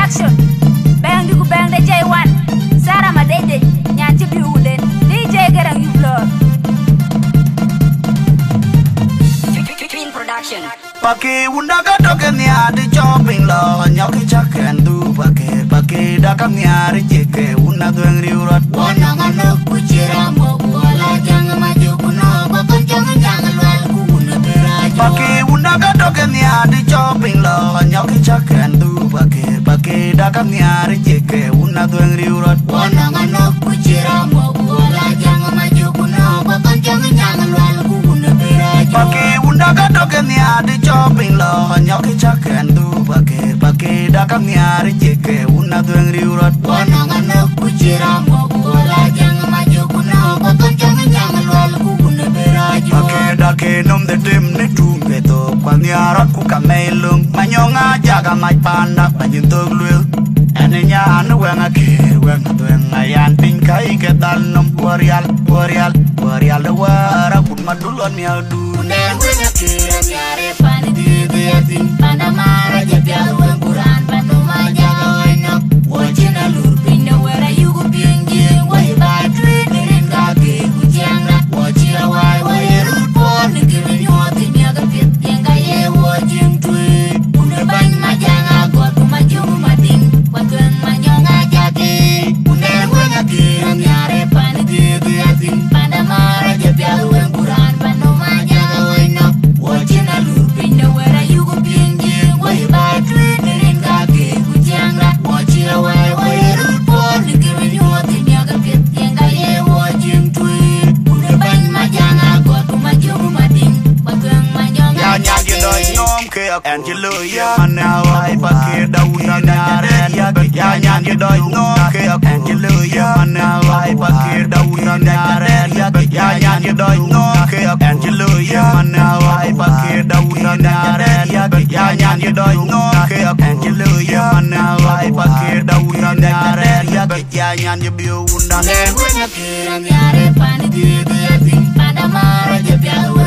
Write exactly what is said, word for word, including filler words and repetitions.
Production. Bang du bang the J one. Sarah Madede. Nyanchi Bulen. D J Garang you blood. Twin Production. Pake undaga toke niadi chopping lo nyoki chaken du pake pake daka niari jeke unadweng riurat wana ngano kuchira mo wala jang maju kuno bakal jang jang lwal kuna berajo pake undaga toke niadi chopping lo nyoki chaken du pake pake daka niari jeke unadweng riurat wana ngano kuchira mo wala jang maju kuno bakal jang jang lwal kuna berajo pake undaga toke niadi chopping lo nyoki chaken du pake pake daka niari jeke unadweng riurat wana ngano kuchira mo wala jang maju kuno bakal jang jang lwal kuna berajo pake dake nom de dim ne tumbe to kwaniarat ku kamelung manyonga jaga mai panda banyin toglul enenya anu wenga ke wenga wenga yan pin kai ke danom warial warial warial de wara kun madulon miadu ne wenga ke nyare pani di di atin panda mara jabya wen kuran panu ma jaga wena wajina lur pinna wera yugo pingi wai bai trin rin ga ke kujanga wajira wai wai rut por ni ke nyoti nyaga pit yenga ye wajin tui une ban ma janga ko tu ma jumu matin watun ma nyonga jage une wenga ke nyare pani di di atin panda mara jabya wen kuran panu ma jaga wena wajina lur pinna wera yugo pingi wai bai trin rin ga ke kujanga wajira wai wai rut por ni ke nyoti nyaga pit yenga ye wajin tui une ban ma janga ko tu ma jumu matin watun ma nyonga ya nya ge doi nom ke en je lu ya na wai pake dauna nyare ya ya nya ge doi nom ke en je lu ya na wai pake dauna nyare ya ya nya ge doi nom ke en je lu ya na wai pake dauna nyare ya ya nya ge doi nom ke en je lu ya na wai pake dauna nyare ya ya nya ge biu unda ne wenga ke nyare pani di di atin pada mara jabya